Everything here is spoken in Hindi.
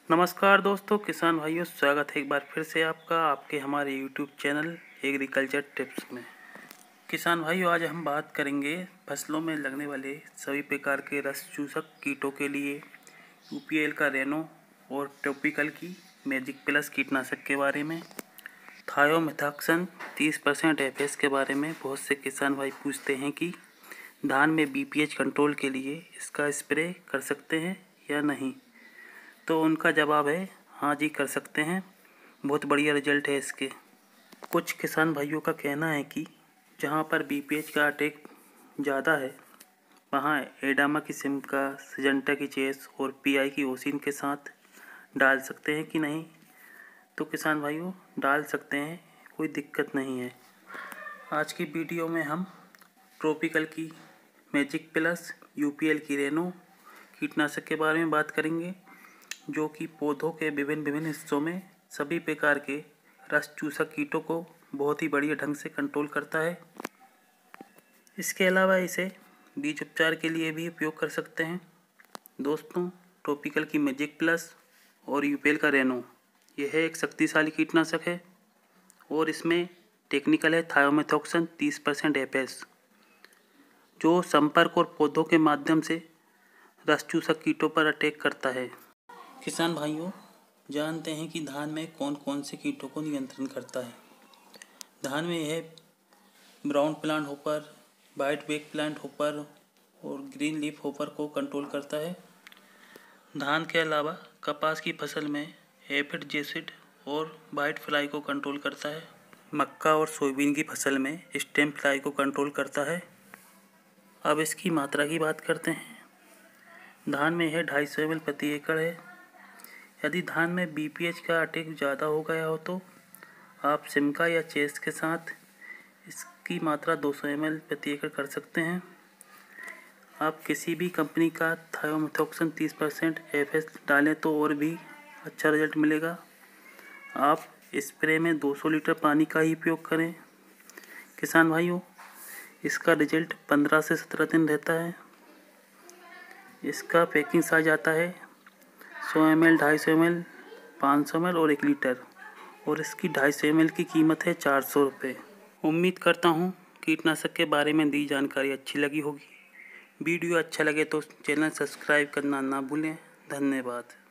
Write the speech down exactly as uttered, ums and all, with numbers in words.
नमस्कार दोस्तों, किसान भाइयों, स्वागत है एक बार फिर से आपका आपके हमारे यूट्यूब चैनल एग्रीकल्चर टिप्स में। किसान भाइयों, आज हम बात करेंगे फसलों में लगने वाले सभी प्रकार के रस चूसक कीटों के लिए यूपीएल का रेनो और टॉपिकल की मैजिक प्लस कीटनाशक के बारे में। थायोमेथाक्सन तीस परसेंट एफएस के बारे में बहुत से किसान भाई पूछते हैं कि धान में बीपीएच कंट्रोल के लिए इसका स्प्रे कर सकते हैं या नहीं। तो उनका जवाब है हाँ जी, कर सकते हैं। बहुत बढ़िया रिजल्ट है इसके। कुछ किसान भाइयों का कहना है कि जहाँ पर बीपीएच का अटैक ज़्यादा है वहाँ एडामा की सिमका, सिजेंटा की चेस और पीआई की ओसिन के साथ डाल सकते हैं कि नहीं। तो किसान भाइयों, डाल सकते हैं, कोई दिक्कत नहीं है। आज की वीडियो में हम ट्रॉपिकल की मैजिक प्लस, यूपीएल की रेनो कीटनाशक के बारे में बात करेंगे, जो कि पौधों के विभिन्न विभिन्न हिस्सों में सभी प्रकार के रस चूसक कीटों को बहुत ही बढ़िया ढंग से कंट्रोल करता है। इसके अलावा इसे बीज उपचार के लिए भी उपयोग कर सकते हैं। दोस्तों, ट्रॉपिकल की मैजिक प्लस और यूपीएल का रेनो यह एक शक्तिशाली कीटनाशक है और इसमें टेक्निकल है थायोमेथाक्सन तीस परसेंट एफएस, जो संपर्क और पौधों के माध्यम से रस चूसक कीटों पर अटैक करता है। किसान भाइयों, जानते हैं कि धान में कौन कौन से कीटों को नियंत्रण करता है। धान में यह brown plant hopper, white back plant hopper और ग्रीन लीफ होपर को कंट्रोल करता है। धान के अलावा कपास की फसल में एफिड जेसिड और वाइट फ्लाई को कंट्रोल करता है। मक्का और सोयाबीन की फसल में स्टेम फ्लाई को कंट्रोल करता है। अब इसकी मात्रा की बात करते हैं। धान में यह ढाई सौ एम एल प्रति एकड़ है। यदि धान में बीपीएच का अटैक ज़्यादा हो गया हो तो आप सिमका या चेस के साथ इसकी मात्रा दो सौ एम एल प्रति एकड़ कर सकते हैं। आप किसी भी कंपनी का थायोमेथाक्सन तीस परसेंट एफएस डालें तो और भी अच्छा रिजल्ट मिलेगा। आप स्प्रे में दो सौ लीटर पानी का ही उपयोग करें। किसान भाइयों, इसका रिजल्ट पंद्रह से सत्रह दिन रहता है। इसका पैकिंग साइज आता है सौ एम एल, ढाई सौ एम एल, पाँच सौ एम एल और एक लीटर, और इसकी ढाई सौ एम एल की कीमत है चार सौ रुपये। उम्मीद करता हूँ कीटनाशक के बारे में दी जानकारी अच्छी लगी होगी। वीडियो अच्छा लगे तो चैनल सब्सक्राइब करना ना भूलें। धन्यवाद।